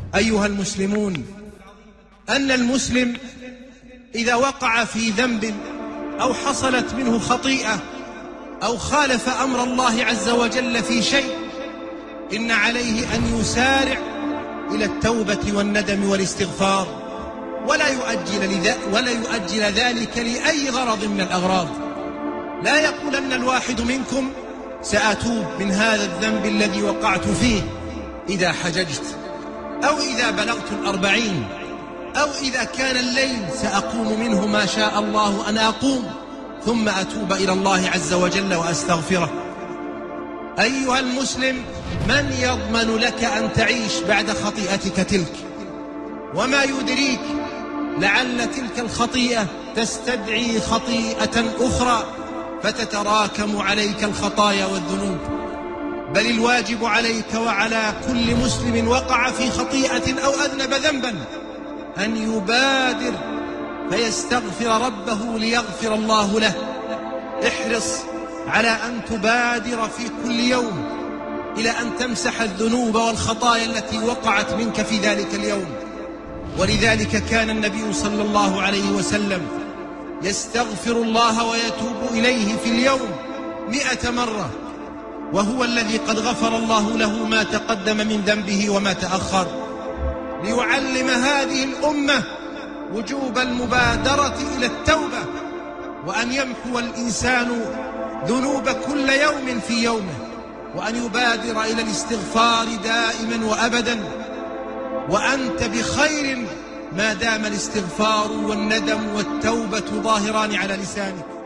أيها المسلمون، أن المسلم إذا وقع في ذنب أو حصلت منه خطيئة أو خالف أمر الله عز وجل في شيء، إن عليه أن يسارع إلى التوبة والندم والاستغفار، ولا يؤجل ذلك لأي غرض من الأغراض. لا يقولن الواحد منكم سأتوب من هذا الذنب الذي وقعت فيه إذا حججت، أو إذا بلغت 40، أو إذا كان الليل سأقوم منه ما شاء الله أن أقوم، ثم أتوب إلى الله عز وجل وأستغفره. أيها المسلم، من يضمن لك أن تعيش بعد خطيئتك تلك؟ وما يدريك لعل تلك الخطيئة تستدعي خطيئة أخرى فتتراكم عليك الخطايا والذنوب. بل الواجب عليك وعلى كل مسلم وقع في خطيئة أو أذنب ذنبا أن يبادر فيستغفر ربه ليغفر الله له. احرص على أن تبادر في كل يوم إلى أن تمسح الذنوب والخطايا التي وقعت منك في ذلك اليوم. ولذلك كان النبي صلى الله عليه وسلم يستغفر الله ويتوب إليه في اليوم 100 مرة، وهو الذي قد غفر الله له ما تقدم من ذنبه وما تأخر، ليعلم هذه الأمة وجوب المبادرة إلى التوبة، وأن يمحو الإنسان ذنوب كل يوم في يومه، وأن يبادر إلى الاستغفار دائما وأبدا. وأنت بخير ما دام الاستغفار والندم والتوبة ظاهران على لسانك.